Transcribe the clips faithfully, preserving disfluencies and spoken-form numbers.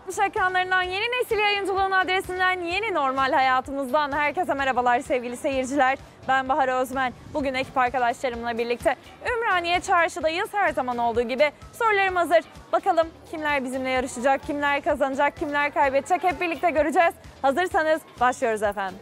altmış ekranlarından, yeni nesil yayıncılığın adresinden, yeni normal hayatımızdan herkese merhabalar sevgili seyirciler. Ben Bahar Özmen. Bugün ekip arkadaşlarımla birlikte Ümraniye Çarşı'dayız. Her zaman olduğu gibi sorularım hazır. Bakalım kimler bizimle yarışacak, kimler kazanacak, kimler kaybedecek hep birlikte göreceğiz. Hazırsanız başlıyoruz efendim.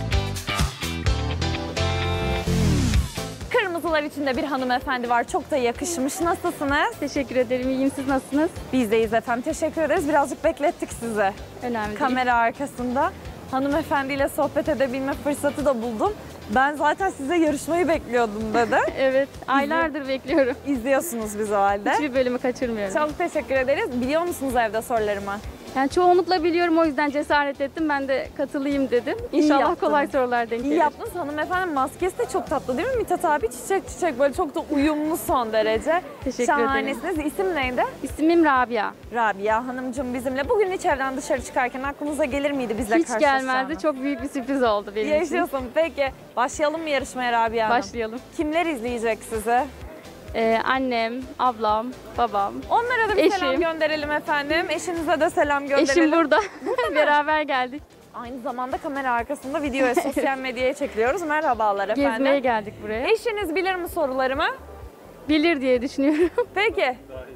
Kırmızılar içinde bir hanımefendi var. Çok da yakışmış. Nasılsınız? Teşekkür ederim. İyiyim. Siz nasılsınız? Biz deyiz efendim. Teşekkür ederiz. Birazcık beklettik sizi. Önemli değil. Kamera arkasında hanımefendiyle sohbet edebilme fırsatı da buldum. Ben zaten size yarışmayı bekliyordum dedi. Evet. Aylardır bekliyorum. İzliyorsunuz bizi o halde. Hiçbir bölümü kaçırmıyorum. Çok teşekkür ederiz. Biliyor musunuz evde sorularımı? Yani çoğunlukla biliyorum, o yüzden cesaret ettim. Ben de katılayım dedim. İyi İnşallah yaptın. kolay sorular denk gelir. İyi yaptınız. Hanımefendi maskesi de çok tatlı değil mi? Mithat abi çiçek çiçek böyle çok da uyumlu son derece. Teşekkür Şahanesiniz. ederim. İsim neydi? İsmim Rabia. Rabia Hanımcığım bizimle. Bugün hiç evden dışarı çıkarken aklınıza gelir miydi bizle Hiç karşılaşacağınız? gelmezdi. Çok büyük bir sürpriz oldu benim için. Yaşıyorsun. Peki başlayalım mı yarışmaya Rabia Hanım? Başlayalım. Kimler izleyecek sizi? Ee, annem, ablam, babam. Onlara da bir Eşim. selam gönderelim efendim. Eşinize de selam gönderelim. Eşim burada. Beraber geldik. Aynı zamanda kamera arkasında video ve sosyal medyaya çekiliyoruz. Merhabalar efendim. Gezmeye geldik buraya. Eşiniz bilir mi sorularımı? Bilir diye düşünüyorum. Peki.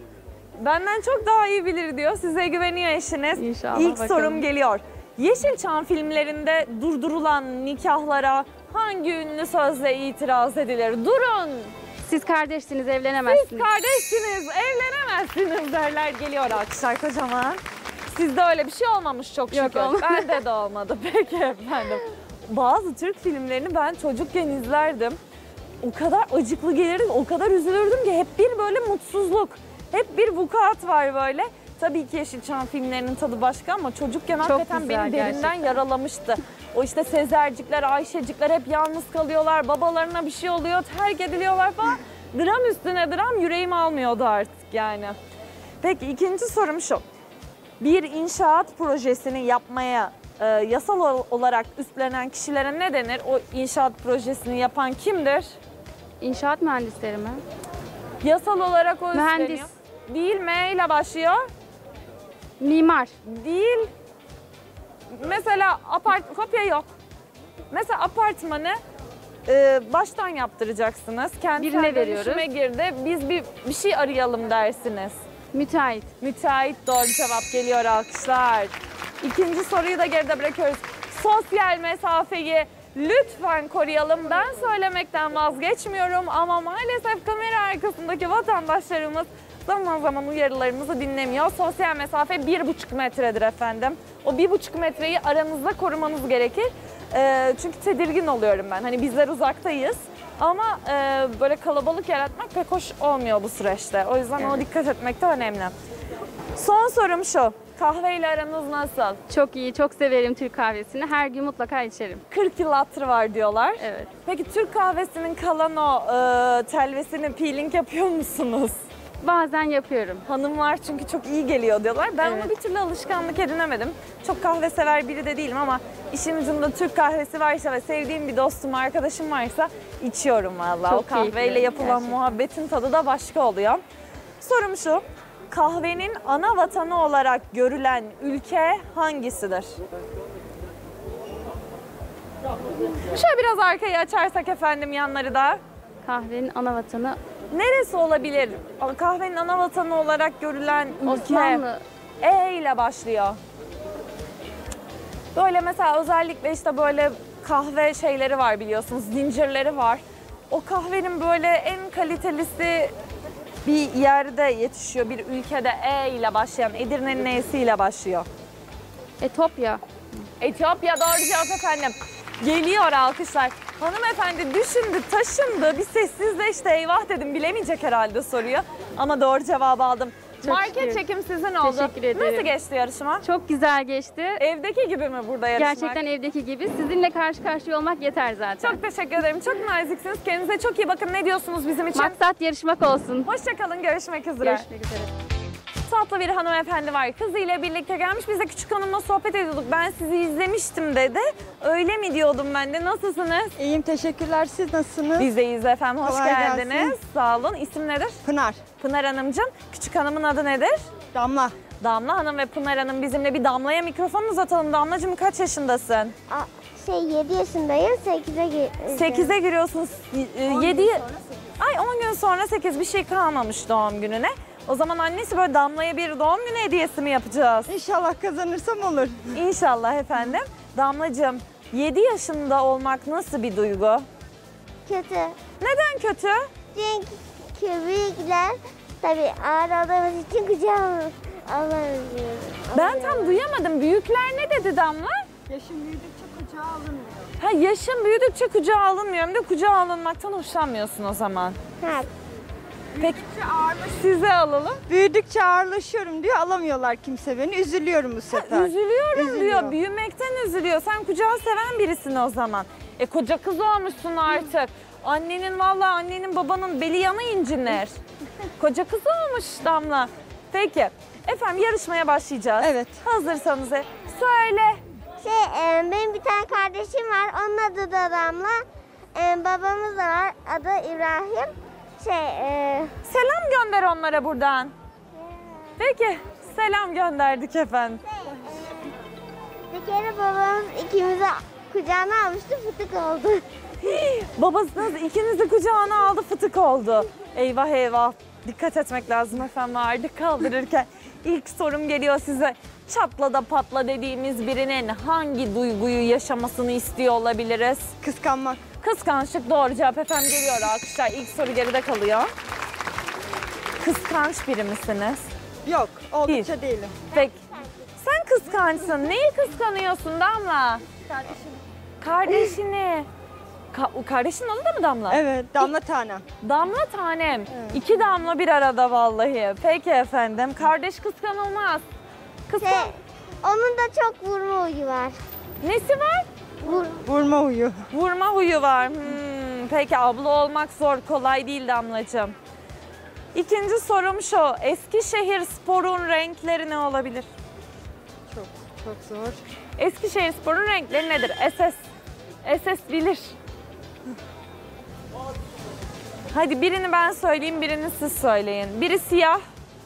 Benden çok daha iyi bilir diyor. Size güveniyor eşiniz. İnşallah, İlk bakalım. sorum geliyor. Yeşilçam filmlerinde durdurulan nikahlara hangi ünlü sözle itiraz edilir? Durun! Siz kardeşsiniz, evlenemezsiniz. Siz kardeşsiniz, evlenemezsiniz derler. Geliyor alkışlar kocaman. Sizde öyle bir şey olmamış çok Yok, şükür. olmadı. Bende de olmadı. Peki efendim. Bazı Türk filmlerini ben çocukken izlerdim. O kadar acıklı gelirdi, o kadar üzülürdüm ki hep bir böyle mutsuzluk. Hep bir vukuat var böyle. Tabii ki Yeşilçam filmlerinin tadı başka ama çocukken Çok hakikaten güzel beni derinden gerçekten. yaralamıştı. O işte Sezercikler, Ayşecikler hep yalnız kalıyorlar, babalarına bir şey oluyor, terk ediliyorlar falan. Dram üstüne dram yüreğim almıyordu artık yani. Peki ikinci sorum şu. Bir inşaat projesini yapmaya e, yasal olarak üstlenen kişilere ne denir? O inşaat projesini yapan kimdir? İnşaat mühendisleri mi? Yasal olarak o Mühendis. üstleniyor. Değil, M ile başlıyor. Mimar. Değil. Mesela apart kopya yok. Mesela apartmanı e, baştan yaptıracaksınız. Kentsel Birine veriyoruz. dönüşüme girdi. Biz bir, bir şey arayalım dersiniz. Müteahhit. Müteahhit doğru cevap geliyor alkışlar. İkinci soruyu da geride bırakıyoruz. Sosyal mesafeyi lütfen koruyalım. Ben söylemekten vazgeçmiyorum ama maalesef kamera arkasındaki vatandaşlarımız zaman zaman uyarılarımızı dinlemiyor. Sosyal mesafe bir buçuk metredir efendim. O bir buçuk metreyi aranızda korumanız gerekir. Ee, çünkü tedirgin oluyorum ben. Hani bizler uzaktayız ama e, böyle kalabalık yaratmak pek hoş olmuyor bu süreçte. O yüzden Evet. ona dikkat etmek de önemli. Son sorum şu. Kahveyle aranız nasıl? Çok iyi, çok severim Türk kahvesini. Her gün mutlaka içerim. kırk yıl hatırı var diyorlar. Evet. Peki Türk kahvesinin kalan o e, telvesini peeling yapıyor musunuz? Bazen yapıyorum. Hanımlar çünkü çok iyi geliyor diyorlar. Ben Evet. ona bir türlü alışkanlık edinemedim. Çok kahve sever biri de değilim ama işin ucunda Türk kahvesi varsa ve sevdiğim bir dostum, arkadaşım varsa içiyorum vallahi. Çok O kahveyle keyifli, yapılan gerçekten. muhabbetin tadı da başka oluyor. Sorum şu. Kahvenin ana vatanı olarak görülen ülke hangisidir? Şöyle biraz arkayı açarsak efendim yanları da. Kahvenin ana vatanı Neresi olabilir? Kahvenin ana vatanı olarak görülen ülke. Osmanlı. E ile başlıyor. Böyle mesela özellikle işte böyle kahve şeyleri var biliyorsunuz, zincirleri var. O kahvenin böyle en kalitelisi bir yerde yetişiyor, bir ülkede E ile başlayan, Edirne'nin E'si ile başlıyor. Etopya. Etiyopya doğru cevap efendim. Geliyor alkışlar. Hanımefendi düşündü, taşındı, bir sessizleşti. Eyvah dedim, bilemeyecek herhalde soruyu. Ama doğru cevabı aldım. Çok Market şükür. çekim sizin oldu. Teşekkür ederim. Nasıl geçti yarışma? Çok güzel geçti. Evdeki gibi mi burada yarışmak? Gerçekten evdeki gibi. Sizinle karşı karşıya olmak yeter zaten. Çok teşekkür ederim. Çok naziksiniz. Kendinize çok iyi bakın. Ne diyorsunuz bizim için? Maksat yarışmak olsun. Hoşçakalın. Görüşmek üzere. Görüşmek üzere. Tatlı bir hanımefendi var. Kızıyla birlikte gelmiş. Biz de küçük hanımla sohbet ediyorduk. Ben sizi izlemiştim dedi. Öyle mi diyordum ben de. Nasılsınız? İyiyim, teşekkürler. Siz nasılsınız? Biz de iyiyiz efendim. Hoş Kolay geldiniz. gelsin. Sağ olun. İsim nedir? Pınar, Pınar Hanımcığım. Küçük hanımın adı nedir? Damla. Damla Hanım ve Pınar Hanım bizimle. Bir Damla'ya mikrofon uzatalım. Damlacığım kaç yaşındasın? A, şey yedi yaşındayım. sekize gireceğim. sekize giriyorsunuz. yedi Ay on gün sonra sekiz, bir şey kalmamış doğum gününe. O zaman annesi böyle Damla'ya bir doğum günü hediyesi mi yapacağız? İnşallah kazanırsam olur. İnşallah efendim. Damlacığım yedi yaşında olmak nasıl bir duygu? Kötü. Neden kötü? Çünkü büyükler tabii ağır olduğumuz için kucağıma alamıyorum. Ben tam duyamadım. Büyükler ne dedi Damla? Yaşım büyüdükçe kucağa alınmıyor. Ha, yaşın büyüdükçe kucağa alınmıyorum de kucağa alınmaktan hoşlanmıyorsun o zaman. Ha, Peki size alalım. Büyüdükçe ağırlaşıyorum diyor, alamıyorlar kimse beni. Üzülüyorum bu sefer. Üzülüyorum Üzülüyor. diyor. Büyümekten üzülüyor. Sen kucağı seven birisin o zaman. E koca kız olmuşsun artık. Annenin vallahi annenin babanın beli yana incinler. Koca kız olmuş Damla. Peki. Efendim yarışmaya başlayacağız. Evet. Hazırsanız e, söyle. şey e, benim bir tane kardeşim var. Onun adı da Damla. E, babamız da var. Adı İbrahim. Şey e, Selam gönder onlara buradan. Peki. Selam gönderdik efendim. bir kere babamız ikimizi kucağına almıştı. Fıtık oldu. Babasınız ikinizi kucağına aldı, fıtık oldu. Eyvah eyvah. Dikkat etmek lazım efendim ağırlık kaldırırken. İlk sorum geliyor size. Çatla da patla dediğimiz birinin hangi duyguyu yaşamasını istiyor olabiliriz? Kıskanmak. Kıskançlık doğru cevap efendim, geliyor alkışlar. İlk soru geride kalıyor. Kıskanç biri misiniz? Yok, oldukça değilim. Peki. Sen kıskançsın. Neyi kıskanıyorsun Damla? Kardeşim. Kardeşini. Ka- kardeşin adı da mı Damla? Evet, damla tanem. Damla tanem. İki damla bir arada vallahi. Peki efendim. Kardeş kıskanılmaz. Kıskan... Şey, onun da çok vurma huyu var. Nesi var? Vur. Vurma huyu. Vurma huyu var. Hmm, peki abla olmak zor, kolay değil Damlacığım. İkinci sorum şu. Eskişehirspor'un renkleri ne olabilir? Çok, çok zor. Eskişehirspor'un renkleri nedir? S S. S S bilir. Hadi birini ben söyleyeyim, birini siz söyleyin. Biri siyah.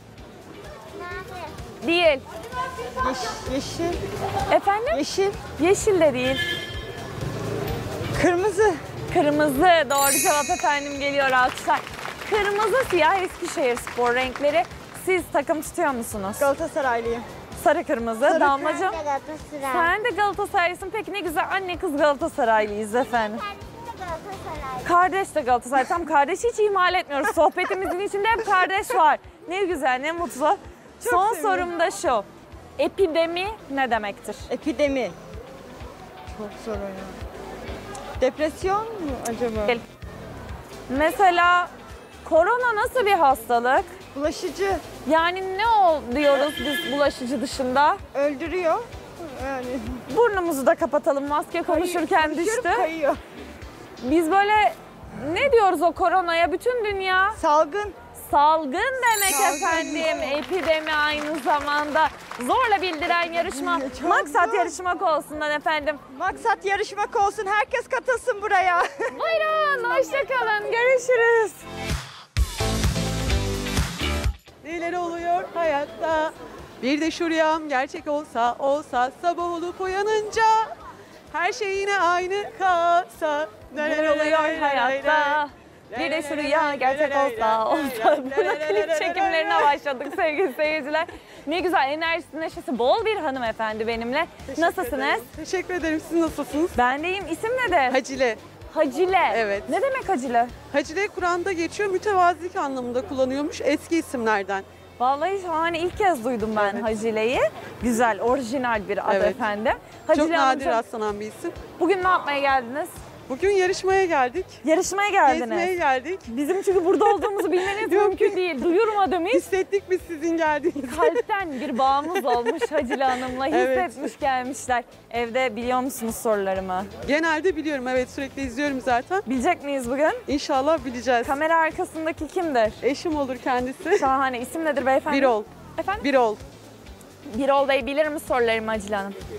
Değil. Yeş, yeşil, Efendim? yeşil, Yeşil de değil. kırmızı. Kırmızı. Doğru cevap efendim, geliyor alkışlar. Kırmızı siyah Eskişehirspor renkleri. Siz takım tutuyor musunuz? Galatasaraylıyım. Sarı kırmızı. Sarı Damlacığım. Ben de Galatasaray. Sen de Galatasaraylısın. Peki ne güzel, anne kız Galatasaraylıyız efendim. Kardeşim de Galatasaray. Kardeş de Galatasaray. Tam kardeşi hiç ihmal etmiyoruz. Sohbetimizin içinde hep kardeş var. Ne güzel, ne mutlu. Çok Son sevindim. sorum da şu. Epidemi ne demektir? Epidemi. Çok zor o ya. Depresyon mu acaba? Gel. Mesela korona nasıl bir hastalık? Bulaşıcı, Yani ne ol diyoruz biz bulaşıcı dışında? öldürüyor. Yani Burnumuzu da kapatalım. Maske konuşurken konuşuyorum, düştü. kayıyor. Biz böyle ne diyoruz o koronaya? Bütün dünya Salgın. salgın demek Salgın. efendim. Epidemi aynı zamanda. Zorla bildiren yarışma. Çok Maksat zor. yarışmak olsunlar efendim. Maksat yarışmak olsun. Herkes katılsın buraya. Buyurun, hoşçakalın. Görüşürüz. Neler oluyor hayatta? Bir de şu rüyam gerçek olsa olsa sabah olup uyanınca her şey yine aynı kalsa. Neler oluyor hayatta? Bir de şu rüya gerçek olsa olsa. Burada klip çekimlerine başladık sevgili seyirciler. Ne güzel, enerjisi, neşesi bol bir hanımefendi benimle. Nasılsınız? Teşekkür ederim. Siz nasılsınız? Ben deyim. İsim nedir? Hacile. Hacile. Evet. Ne demek Hacile? Hacile Kur'an'da geçiyor. Mütevazilik anlamında kullanıyormuş eski isimlerden. Vallahi şahane, ilk kez duydum ben Evet. Hacile'yi. Güzel, orijinal bir adı Evet. efendim. Çok Hacile nadir Hanımcığım, rastlanan bir isim. bugün ne yapmaya geldiniz? Bugün yarışmaya geldik. Yarışmaya geldiniz. Gezmeye geldik. Bizim çünkü burada olduğumuzu bilmeniz Yok. mümkün değil. Duyurmadı mıyız? Hissettik biz sizin geldiğinizi. Kalpten bir bağımız olmuş Hacile Hanım'la. Evet. Hissetmiş gelmişler. Evde biliyor musunuz sorularımı? Genelde biliyorum, evet, sürekli izliyorum zaten. Bilecek miyiz bugün? İnşallah bileceğiz. Kamera arkasındaki kimdir? Eşim olur kendisi. Şahane. İsim nedir beyefendi? Birol. Efendim? Birol. Birol Bey bilir mi sorularımı Hacile Hanım?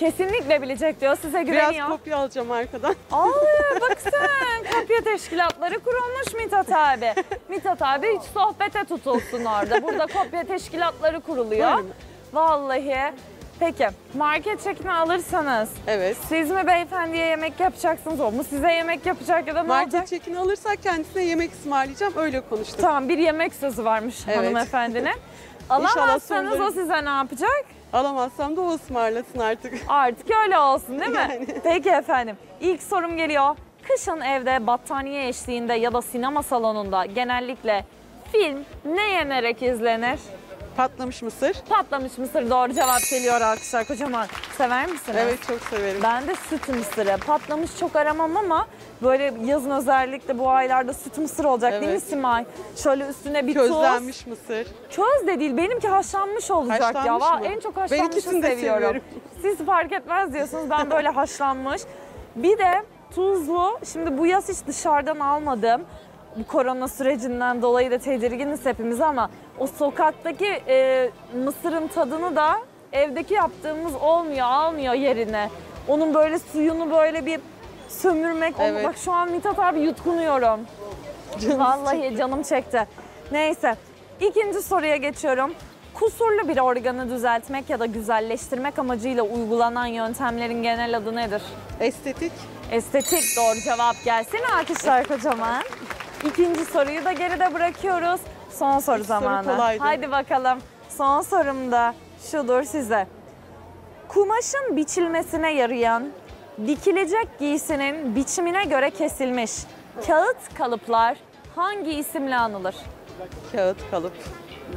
Kesinlikle bilecek diyor. Size Biraz güveniyor. kopya alacağım arkadan. Aa, bak sen kopya teşkilatları kurulmuş Mithat abi. Mithat abi hiç sohbete tutulsun orada. Burada kopya teşkilatları kuruluyor. Öyle mi? Vallahi. Peki market çekini alırsanız Evet. siz mi beyefendiye yemek yapacaksınız, o mu size yemek yapacak ya da ne Market olacak? çekini alırsak kendisine yemek ısmarlayacağım. Öyle konuştuk. Tamam, bir yemek sözü varmış Evet. hanımefendinin. İnşallah Alamazsanız soruları- o size ne yapacak? Alamazsam da o ısmarlasın artık. Artık öyle olsun değil mi? Yani. Peki efendim. İlk sorum geliyor. Kışın evde battaniye eşliğinde ya da sinema salonunda genellikle film ne yenerek izlenir? Patlamış mısır. Patlamış mısır doğru cevap geliyor alkışlar kocaman. Sever misiniz? Evet, çok severim. Ben de süt mısırı. Patlamış çok aramam ama böyle yazın özellikle bu aylarda süt mısır olacak değil mi Evet. Simay? Şöyle üstüne bir tuz. Közlenmiş mısır. Köz de değil, benimki haşlanmış olacak ya. Haşlanmış Va- mı? En çok Ben haşlanmışı ikisini de seviyorum. seviyorum. Siz fark etmez diyorsunuz, ben böyle haşlanmış. Bir de tuzlu, şimdi bu yaz hiç dışarıdan almadım. Bu korona sürecinden dolayı da tedirginiz hepimiz ama o sokaktaki e, mısırın tadını da evdeki yaptığımız olmuyor, almıyor yerine. Onun böyle suyunu böyle bir sömürmek. onu- Evet. Bak şu an Mithat abi yutkunuyorum. Canım Vallahi çekti. canım çekti. Neyse. İkinci soruya geçiyorum. Kusurlu bir organı düzeltmek ya da güzelleştirmek amacıyla uygulanan yöntemlerin genel adı nedir? Estetik. Estetik doğru cevap gelsin. Alkışlar kocaman. İkinci soruyu da geride bırakıyoruz. Son soru İlk soru zamanı. kolaydı. Haydi bakalım. Son sorum da şudur size. Kumaşın biçilmesine yarayan, dikilecek giysinin biçimine göre kesilmiş kağıt kalıplar hangi isimle anılır? Kağıt, kalıp. Hmm,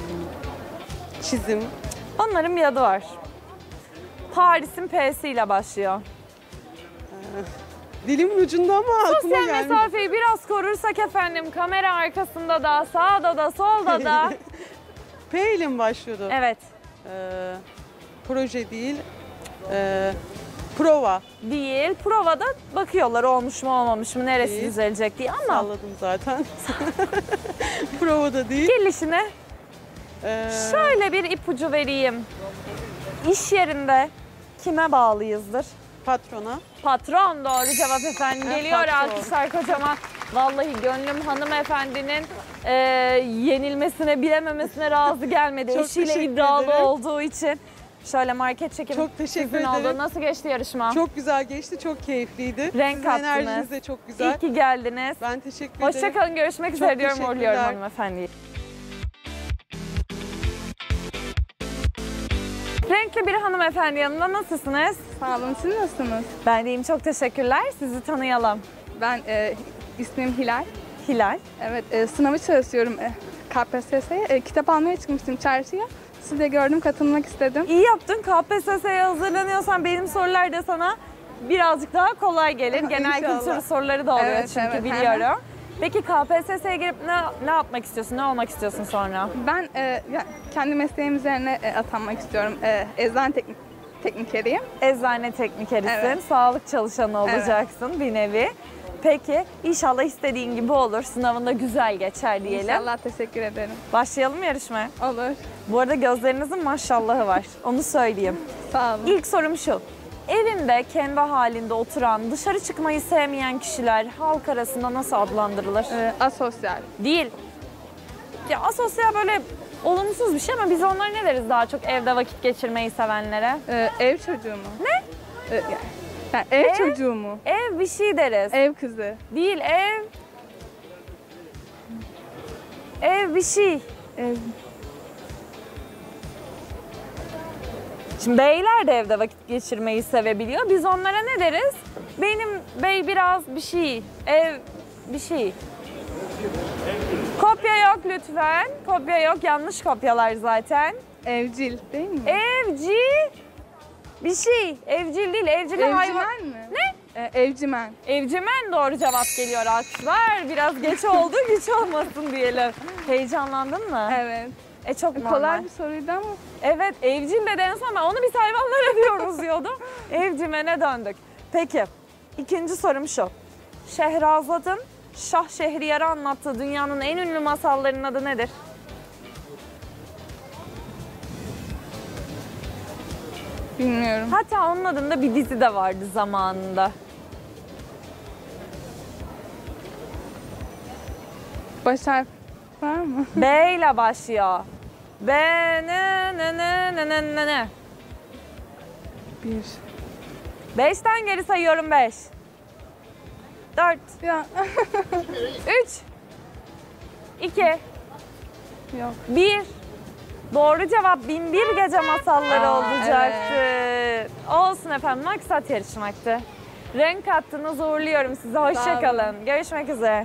Çizim. Onların bir adı var. Paris'in P'si ile başlıyor. Dilimin ucunda ama aklıma Sosyal gelmiyor. mesafeyi biraz korursak efendim, kamera arkasında da, sağda da, solda da. P ile mi başlıyordu? Evet, Ee, proje değil. Ee, prova. değil. Provada bakıyorlar olmuş mu olmamış mı, neresi Değil. düzelecek diye ama Salladım zaten. Provada değil. gelişine Ee, şöyle bir ipucu vereyim. İş yerinde kime bağlıyızdır? patrona. Patron doğru cevap efendim. Ha, Geliyor patron. alkışlar kocaman. Vallahi gönlüm hanımefendinin e, yenilmesine, bilememesine razı gelmedi. Çok Eşiyle teşekkür iddialı ederim. olduğu için. Şöyle market çekimi Çok teşekkür sizin oldu. ederim. Nasıl geçti yarışma? Çok güzel geçti, çok keyifliydi. Renk Sizin kattınız. enerjiniz de çok güzel. İyi ki geldiniz. Ben teşekkür ederim. Hoşçakalın, görüşmek Çok üzere diyorum. teşekkürler. Uğurluyorum hanımefendiyi. Renkli bir hanımefendi yanında, nasılsınız? Sağ olun, siz nasılsınız? Ben deyim, çok teşekkürler. Sizi tanıyalım. Ben e, ismim Hilal. Hilal. Evet, e, sınavı çalışıyorum e, K P S S'ye. E, kitap almaya çıkmıştım çarşıya. Sizi de gördüm, katılmak istedim. İyi yaptın. K P S S'ye hazırlanıyorsan benim sorular da sana birazcık daha kolay gelir. Genel İnşallah. kültür soruları da oluyor Evet, çünkü evet, biliyorum. Peki K P S S'ye girip ne, ne yapmak istiyorsun? Ne olmak istiyorsun sonra? Ben e, ya, kendi mesleğim üzerine e, atanmak istiyorum. E, eczane teknik, teknikeriyim. Eczane teknikerisin, Evet. sağlık çalışanı olacaksın bir nevi. Peki inşallah istediğin gibi olur. Sınavında güzel geçer diyelim. İnşallah, teşekkür ederim. Başlayalım yarışmaya. Olur. Bu arada gözlerinizin maşallahı var. Onu söyleyeyim. Sağ olun. İlk sorum şu. Evinde kendi halinde oturan, dışarı çıkmayı sevmeyen kişiler halk arasında nasıl adlandırılır? E, asosyal. Değil. Ya asosyal böyle olumsuz bir şey ama biz onlara ne deriz daha çok evde vakit geçirmeyi sevenlere? E, ev çocuğu mu? Ne? E, ya- yani ev, Ev? çocuğu mu? Ev bir şey deriz. Ev kızı. Değil ev. Ev bir şey. Ev. Şimdi beyler de evde vakit geçirmeyi sevebiliyor. Biz onlara ne deriz? Benim bey biraz bir şey. Ev bir şey. Kopya yok lütfen. Kopya yok. Yanlış kopyalar zaten. Evcil değil mi? Evci bir şey. Evcil değil. Evcil hayvan. Evcimen mi? Ne? E, evcimen. Evcimen doğru cevap geliyor alkışlar. Biraz geç oldu, güç olmasın diyelim. Heyecanlandın mı? Evet. E çok normal. Kolay bir soruydu ama. Evet, evcil de en son ben onu biz hayvanlara diyoruz diyordum. Evcimene döndük. Peki, ikinci sorum şu. Şehrazat'ın Şah Şehriyar'ı anlattığı dünyanın en ünlü masallarının adı nedir? Bilmiyorum. Hatta onun adında bir dizi de vardı zamanında. Baş harf var mı? B ile başlıyor. B ne ne ne ne ne ne ne. Bir. Beşten geri sayıyorum beş. Dört. Ya Üç. İki. yok. Bir. Doğru cevap bin bir gece masalları Aa, olacaktı. Olsun efendim, maksat yarışmaktı. Renk attınız, uğurluyorum sizi. Hoşçakalın. Görüşmek üzere.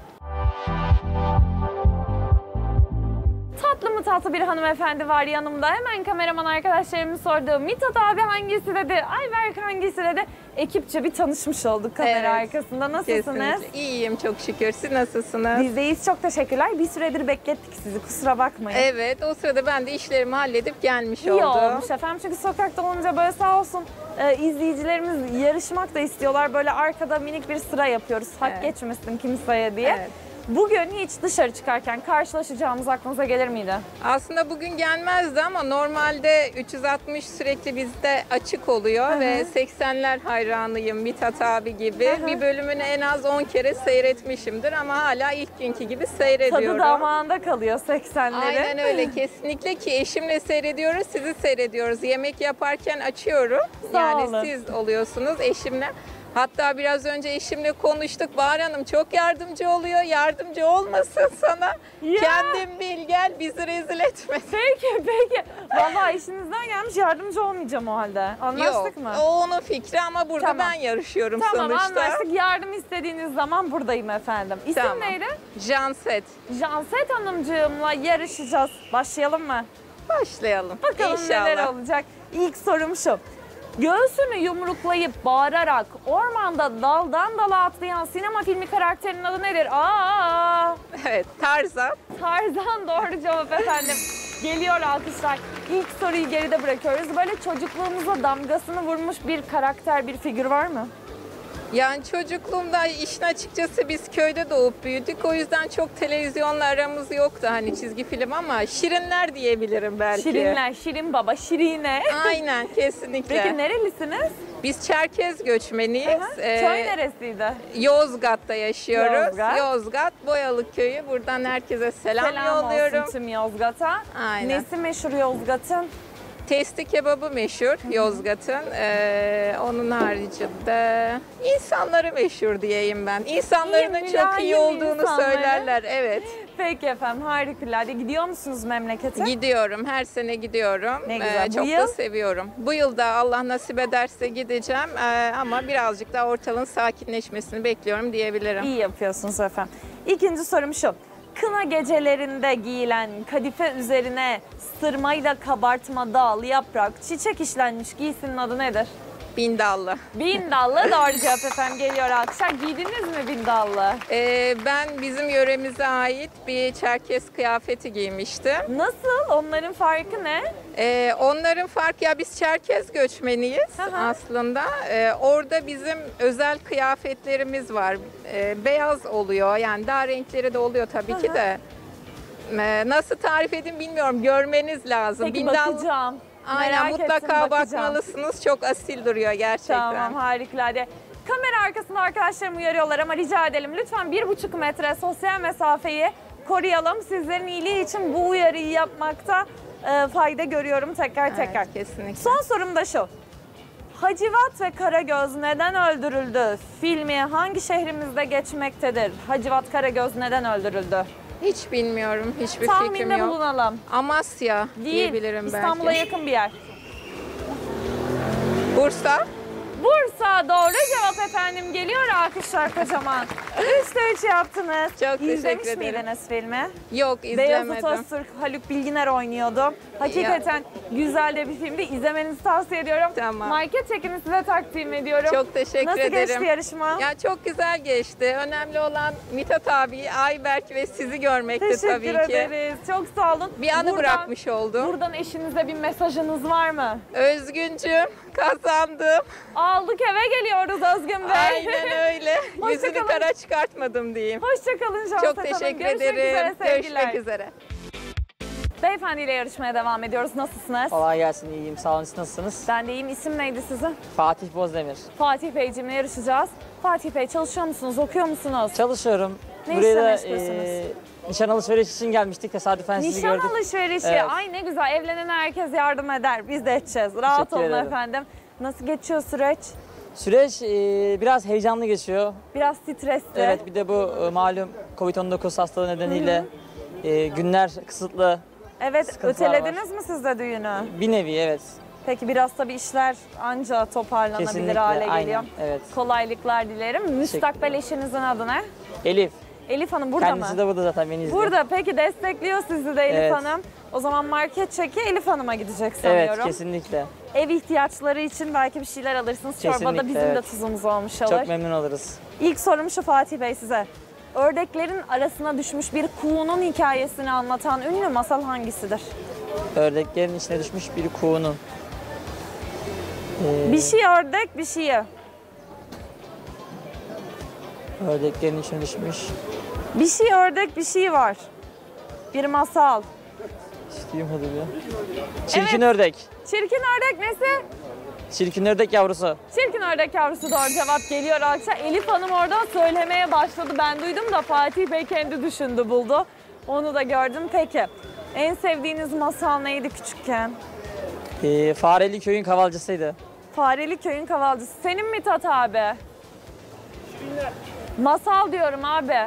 Tatlı mı tatlı bir hanımefendi var yanımda. Hemen kameraman arkadaşlarımın sorduğu Mithat abi hangisi dedi, Ayberk hangisi dedi. Ekipçe bir tanışmış olduk kamera Evet, arkasında. Nasılsınız? Kesinlikle. İyiyim çok şükür. Siz nasılsınız? Biz deyiz, çok teşekkürler. Bir süredir beklettik sizi, kusura bakmayın. Evet, o sırada ben de işlerimi halledip gelmiş İyi oldum. olmuş efendim, çünkü sokakta olunca böyle sağ olsun e, izleyicilerimiz yarışmak da istiyorlar. Böyle arkada minik bir sıra yapıyoruz. Hak Evet. geçmesin kimseye diye. Evet. Bugün hiç dışarı çıkarken karşılaşacağımız aklınıza gelir miydi? Aslında bugün gelmezdi ama normalde üç yüz altmış sürekli bizde açık oluyor Hı hı. ve seksenler hayranıyım Mithat abi gibi. Hı hı. Bir bölümünü en az on kere seyretmişimdir ama hala ilk günkü gibi seyrediyorum. Tadı damağında kalıyor seksenleri. Aynen öyle, kesinlikle ki eşimle seyrediyoruz, sizi seyrediyoruz. Yemek yaparken açıyorum. Sağ yani olun. siz oluyorsunuz eşimle. Hatta biraz önce eşimle konuştuk. Bahar Hanım çok yardımcı oluyor. Yardımcı olmasın sana. Ya. Kendin bil gel, bizi rezil etme. Peki peki. Valla işinizden gelmiş, yardımcı olmayacağım o halde. Anlaştık Yok, mı? o onun fikri ama burada Tamam. ben yarışıyorum Tamam, sonuçta. anlaştık. Yardım istediğiniz zaman buradayım efendim. İsim Tamam. neydi? Janset. Janset Hanımcığımla yarışacağız. Başlayalım mı? Başlayalım. Bakalım İnşallah. neler olacak. İlk sorum şu. Göğsünü yumruklayıp bağırarak ormanda daldan dala atlayan sinema filmi karakterinin adı nedir? Aa! Evet, Tarzan. Tarzan doğru cevap efendim. Geliyor alkışlar. İlk soruyu geride bırakıyoruz. Böyle çocukluğumuza damgasını vurmuş bir karakter, bir figür var mı? Yani çocukluğumda işin açıkçası biz köyde doğup büyüdük. O yüzden çok televizyonla aramız yoktu hani çizgi film ama Şirinler diyebilirim belki. Şirinler, Şirin Baba, Şirine. Aynen, kesinlikle. Peki nerelisiniz? Biz Çerkez göçmeniyiz. Aha, Ee, Köy neresiydi? Yozgat'ta yaşıyoruz. Yozgat. Yozgat, Boyalık Köyü. Buradan herkese selam, Selam yolluyorum. olsun tüm Yozgat'a. Aynen. Nesi meşhur Yozgat'ın? Testi kebabı meşhur Yozgat'ın. Ee, onun haricinde insanları meşhur diyeyim ben. İnsanlarının İyi, çok iyi mülayim olduğunu insanları. söylerler. Evet. Peki efendim, harikulade. Gidiyor musunuz memlekete? Gidiyorum. Her sene gidiyorum. Ne güzel. Ee, Bu çok yıl? da seviyorum. Bu yıl da Allah nasip ederse gideceğim. Ee, ama birazcık daha ortalığın sakinleşmesini bekliyorum diyebilirim. İyi yapıyorsunuz efendim. İkinci sorum şu. Kına gecelerinde giyilen kadife üzerine sırmayla kabartma, dal, yaprak, çiçek işlenmiş giysinin adı nedir? Bindallı. Bin dallı doğru cevap efendim. Geliyor alkışlar. Giydiniz mi bin dallı? Ee, ben bizim yöremize ait bir Çerkez kıyafeti giymiştim. Nasıl? Onların farkı ne? Ee, onların farkı, ya biz Çerkez göçmeniyiz Hı hı. aslında. Ee, orada bizim özel kıyafetlerimiz var. Ee, beyaz oluyor, yani daha renkleri de oluyor tabii Hı ki hı. de. Ee, nasıl tarif edeyim bilmiyorum, görmeniz lazım. Peki Bindal- bakacağım. Aynen, Merak mutlaka ettim, bakacağım. bakmalısınız. Çok asil duruyor gerçekten. Tamam, harikulade. Kamera arkasında arkadaşlarım uyarıyorlar ama rica edelim. Lütfen bir buçuk metre sosyal mesafeyi koruyalım. Sizlerin iyiliği için bu uyarıyı yapmakta e, fayda görüyorum tekrar Evet, tekrar. kesinlikle. Son sorum da şu. Hacivat ve Karagöz neden öldürüldü? Filmi hangi şehrimizde geçmektedir? Hacivat Karagöz neden öldürüldü? Hiç bilmiyorum. Hiçbir fikrim Tahminde yok. bulunalım. Amasya Değil. diyebilirim İstanbul'a belki. yakın bir yer. Bursa. Bursa doğru cevap efendim. Geliyor alkışlar kocaman. Üçte üç yaptınız. Çok İzlemiş teşekkür ederim. miydiniz filmi? Yok, Beyazıt izlemedim. Öztürk, Haluk Bilginer oynuyordu. Hakikaten güzel de bir filmdi. İzlemenizi tavsiye ediyorum. Tamam. Market çekini size takdim ediyorum. Çok teşekkür Nasıl ederim. geçti yarışma? Ya çok güzel geçti. Önemli olan Mithat abi, Ayberk ve sizi görmekti Teşekkür tabii ki. ederiz. Çok sağ olun. Bir anı Buradan- bırakmış oldum. Buradan eşinize bir mesajınız var mı? Özgüncüm, kazandım. Aldık, eve geliyoruz Özgün Bey. Aynen öyle. Hoşça Yüzünü kalın. kara çıkartmadım diyeyim. Hoşçakalın Janset Çok Hanım. teşekkür Görüşmek ederim. üzere, sevgiler. Görüşmek üzere. Beyefendiyle yarışmaya devam ediyoruz. Nasılsınız? Kolay gelsin, iyiyim. Sağ olun, siz nasılsınız? Ben de iyiyim. İsim neydi sizin? Fatih Bozdemir. Fatih Beyciğimle yarışacağız. Fatih Bey çalışıyor musunuz? Okuyor musunuz? Çalışıyorum. Ne Buraya işle da meşgulsünüz? e, nişan alışveriş için gelmiştik. Tesadüfen sizi Nişan gördük. alışverişi. Evet. Ay ne güzel. Evlenen herkes yardım eder. Biz de edeceğiz. Rahat Teşekkür olun ederim. efendim. Nasıl geçiyor süreç? Süreç e, biraz heyecanlı geçiyor. Biraz stresli. Evet, bir de bu e, malum kovid on dokuz hastalığı nedeniyle e, günler kısıtlı. Evet, Sıkıntılar ötelediniz mi siz de düğünü? Bir nevi evet. Peki biraz tabii işler anca toparlanabilir Kesinlikle, hale geliyor. aynen, evet. Kolaylıklar dilerim. Müstakbel eşinizin adı ne? Elif. Elif Hanım burada Kendisi mı? de burada zaten, beni izliyor. Burada. Peki destekliyor sizi de Elif Evet. Hanım. O zaman market çeki Elif Hanım'a gidecek sanıyorum. Evet, kesinlikle. Ev ihtiyaçları için belki bir şeyler alırsınız. Çorbada Kesinlikle, bizim de evet. tuzumuz olmuş olur. Çok memnun oluruz. İlk sorum şu Fatih Bey size. Ördeklerin arasına düşmüş bir kuğunun hikayesini anlatan ünlü masal hangisidir? Ördeklerin içine düşmüş bir kuğunun. Ee, Bir şey ördek, bir şey. Ördeklerin içine düşmüş. Bir şey ördek, bir şey var. Bir masal. Hiç duymadım ya. Çirkin ördek. Çirkin ördek nesi? Çirkin ördek yavrusu. Çirkin ördek yavrusu doğru cevap geliyor arkadaşlar. Elif Hanım oradan söylemeye başladı. Ben duydum da Fatih Bey kendi düşündü buldu. Onu da gördüm. Peki en sevdiğiniz masal neydi küçükken? Ee, Fareli köyün kavalcısıydı. Fareli Köyün Kavalcısı. Senin Mithat abi? Masal diyorum abi.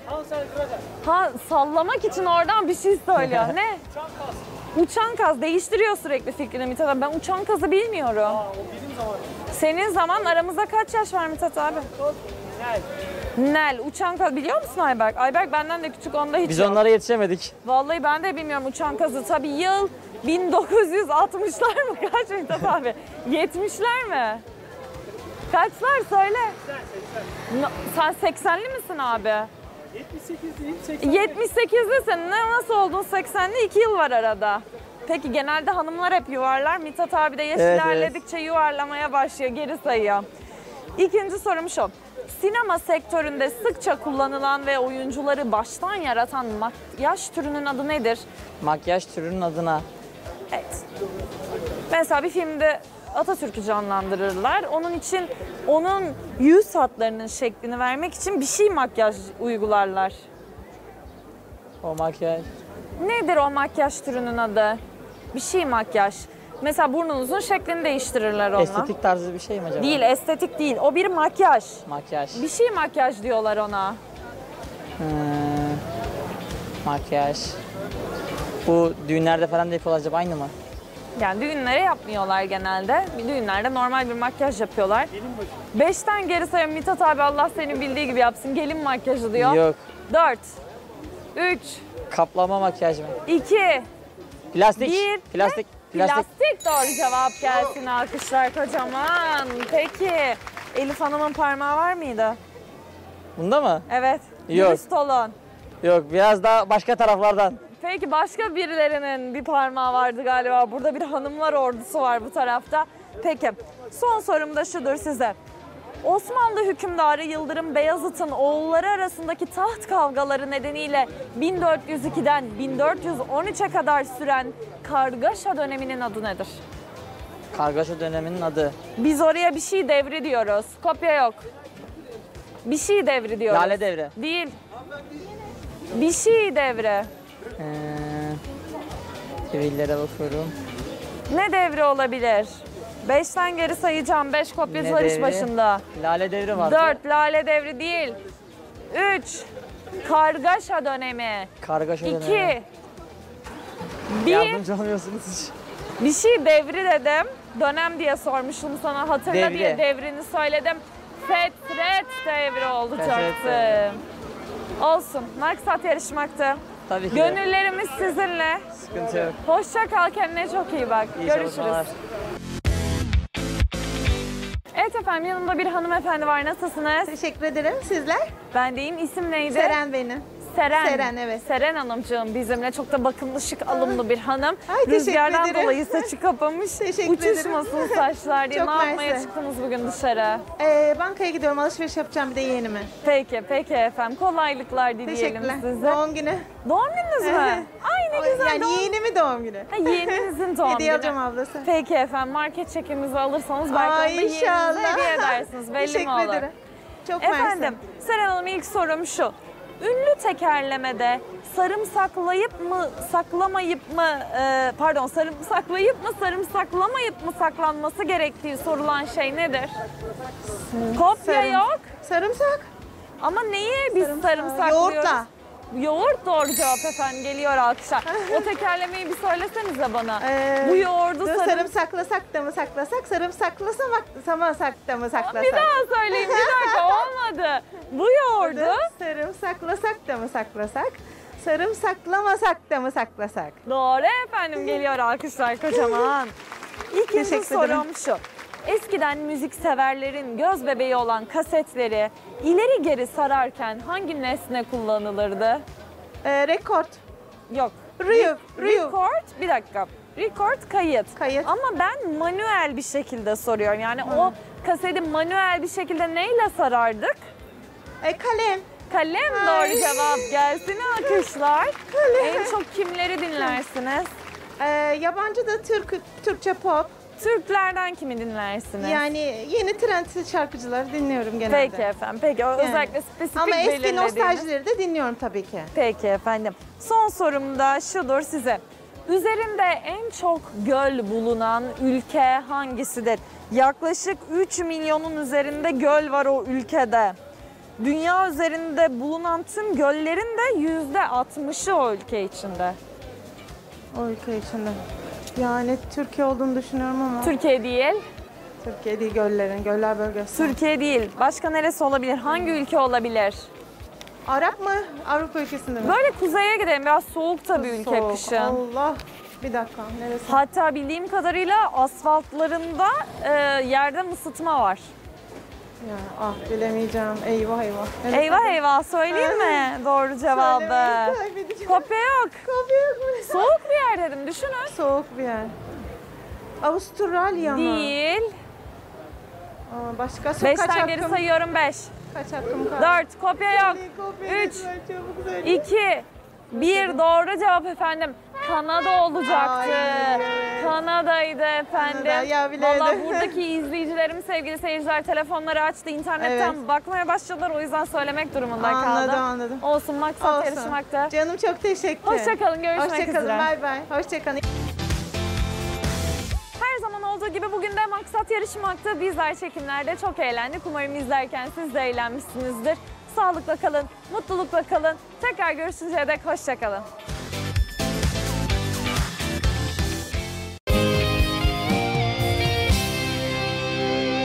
Ha sallamak için oradan bir şey söylüyor. Ne? Uçan kaz. Uçan kaz. Değiştiriyor sürekli fikrini Mithat abi. Ben uçan kazı bilmiyorum. Aa, o benim zamanım. Senin zaman aramızda kaç yaş var Mithat abi? Nel. Nel. Uçan kaz. Biliyor musun Ayberk? Ayberk benden de küçük, onda hiç Biz yok. onlara yetişemedik. Vallahi ben de bilmiyorum uçan kazı. Tabii yıl bin dokuz yüz altmışlar mı? Kaç Mithat abi? yetmişler mi? Kaçlar söyle. Na- Sen seksenli misin abi? yetmiş sekizliyim. yetmiş sekizlisin. Ne nasıl oldun seksenli? iki yıl var arada. Peki genelde hanımlar hep yuvarlar. Mithat abi de yaş Evet, ilerledikçe yuvarlamaya başlıyor, geri sayıyor. İkinci sorum şu. Sinema sektöründe sıkça kullanılan ve oyuncuları baştan yaratan makyaj türünün adı nedir? Makyaj türünün adına. Evet. Mesela bir filmde Atatürk'ü canlandırırlar. Onun için onun yüz hatlarının şeklini vermek için bir şey makyaj uygularlar. O makyaj. Nedir o makyaj türünün adı? Bir şey makyaj. Mesela burnunuzun şeklini değiştirirler onunla. Estetik tarzı bir şey mi acaba? Değil, estetik değil. O bir makyaj. Makyaj. Bir şey makyaj diyorlar ona. Hmm, makyaj. Bu düğünlerde falan da yapıyorlar acaba, aynı mı? Yani düğünlere yapmıyorlar genelde. Bir düğünlerde normal bir makyaj yapıyorlar. Beşten geri sayıyorum Mithat abi, Allah senin bildiği gibi yapsın. Gelin makyajı diyor. Yok. Dört. Üç. Kaplama makyaj mı? İki. Plastik. Bir. Plastik. Plastik. Plastik doğru cevap gelsin. Alkışlar kocaman. Peki. Elif Hanım'ın parmağı var mıydı? Bunda mı? Evet. Yok. Dürüst olun. Yok, biraz daha başka taraflardan. Peki başka birilerinin bir parmağı vardı galiba. Burada bir hanımlar ordusu var bu tarafta. Peki son sorum da şudur size. Osmanlı hükümdarı Yıldırım Beyazıt'ın oğulları arasındaki taht kavgaları nedeniyle bin dört yüz ikiden bin dört yüz on üçe kadar süren kargaşa döneminin adı nedir? Kargaşa döneminin adı. Biz oraya bir şey devri diyoruz. Kopya yok. Bir şey devri diyoruz. Lale devri. Değil. Bir şey devri. Ee, Devillere bakıyorum. Ne devri olabilir? Beşten geri sayacağım. Beş kopyası Ne var iş devri? başında. Lale devri vardı. Dört, lale devri değil. Üç, kargaşa dönemi. Kargaşa dönemi. İki, bir, Yardımcı olmuyorsunuz hiç. bir şey devri dedim. Dönem diye sormuştum sana, hatırla Devri. diye devrini söyledim. Fetret devri olacaktı. Fetret. Olsun, maksat yarışmaktı. Tabii ki. de. Gönüllerimiz sizinle. Sıkıntı yok. Hoşça kal, kendine çok iyi bak. İyi Görüşürüz. çalışmalar. Evet efendim, yanımda bir hanımefendi var. Nasılsınız? Teşekkür ederim. Sizler? Ben deyim. İsim neydi? Seren benim. Seren. Seren, evet. Seren Hanımcığım bizimle çok da bakımlı, şık, alımlı bir hanım. Ay, teşekkür Rüzgardan ederim. dolayı saçı kapamış. Teşekkür ederim. Uçuşmasın saçlar diye. Çok Ne yapmaya mersi. çıktınız bugün dışarı? Ee, bankaya gidiyorum, alışveriş yapacağım bir de yeğenime. Peki, peki efendim. Kolaylıklar dileyelim Teşekkürler. size. Doğum günü. Doğum gününüz mü? Ay ne güzel Yani doğum. yeğenimin doğum günü. Ha, yeğeninizin doğum Hediye günü. alacağım ablası. Peki efendim, market çekimizi alırsanız belki Ay, onu da yeğeninize inşallah. hediye edersiniz. Belli Teşekkür mi olur? ederim. Çok mersi. Efendim, Seren Hanım ilk sorum şu. Ünlü tekerlemede sarımsaklayıp mı, saklamayıp mı, e, pardon sarımsaklayıp mı, sarımsaklamayıp mı saklanması gerektiği sorulan şey nedir? Kopya Sarım- yok Sarımsak. ama neyi biz Sarımsak. sarımsaklıyoruz? Yoğurtla. Yoğurt doğru cevap efendim, geliyor alkışlar. O tekerlemeyi bir söylesenize bana. Ee, Bu yoğurdu dur, sarım... sarımsaklasak da mı saklasak, sarımsaklasak samasak da mı saklasak? Bir daha söyleyeyim, bir dakika olmadı. Bu yoğurdu... Dur, sarımsaklasak da mı saklasak, sarımsaklamasak da mı saklasak? Doğru efendim, geliyor alkışlar kocaman. İkinci Teşekkür sorum şu. Eskiden müzikseverlerin göz bebeği olan kasetleri ileri geri sararken hangi nesne kullanılırdı? Ee, rekord. Yok. Rüyuf, rüyuf. Record, bir dakika. Record kayıt. Kayıt. Ama ben manuel bir şekilde soruyorum. Yani o kaseti manuel bir şekilde neyle sarardık? E, kalem. Kalem Ay. doğru cevap, gelsin alkışlar. En çok kimleri dinlersiniz? Ee, yabancı da Türk, Türkçe pop. Türklerden kimi dinlersiniz? Yani yeni trend şarkıcıları dinliyorum genelde. Peki efendim. Peki o özellikle spesifik Ama eski belirlediğiniz- nostaljileri de dinliyorum tabii ki. Peki efendim. Son sorum da şudur size. Üzerinde en çok göl bulunan ülke hangisidir? Yaklaşık üç milyonun üzerinde göl var o ülkede. Dünya üzerinde bulunan tüm göllerin de yüzde altmışı o ülke içinde. O ülke içinde. Yani Türkiye olduğunu düşünüyorum ama. Türkiye değil. Türkiye değil, göllerin, göller bölgesi. Türkiye değil. Başka neresi olabilir? Hangi ülke olabilir? Arap mı? Avrupa ülkesinde mi? Böyle kuzeye gidelim. Biraz soğuk tabii ülke Soğuk. kışın. Allah. Bir dakika, neresi? Hatta bildiğim kadarıyla asfaltlarında e, yerden ısıtma var. Ya, ah bilemeyeceğim. Eyvah eyvah. Neresi? Eyvah eyvah, söyleyeyim mi doğru cevabı? Söylemeyi kaybedeceğim. Kopya yok. Kopya yok mu? Soğuk bir yer dedim, düşünün. Soğuk bir yer. Avustralya mı? Değil. Aa, başka so kaç Beşten geri hakkım? sayıyorum. Beş, Kaç hakkım kaldı? dört, kopya yok. Kopya Üç, lütfen, çabuk söyle. iki, bir doğru cevap efendim. Kanada olacaktı. Ay. Kanada'ydı efendim. Kanada, ya bilemedim. Vallahi buradaki izleyicilerim, sevgili seyirciler telefonları açtı. İnternetten Evet. bakmaya başladılar. O yüzden söylemek durumunda kaldım. Anladım anladım. Olsun, maksat Olsun. yarışmaktı. Canım çok teşekkür. Hoşçakalın, görüşmek Hoşçakalın, üzere. bay bay. Hoşçakalın. Her zaman olduğu gibi bugün de maksat yarışmaktı. Bizler çekimlerde çok eğlendik. Umarım izlerken siz de eğlenmişsinizdir. Sağlıkla kalın, mutlulukla kalın. Tekrar görüşünceye dek hoşça kalın.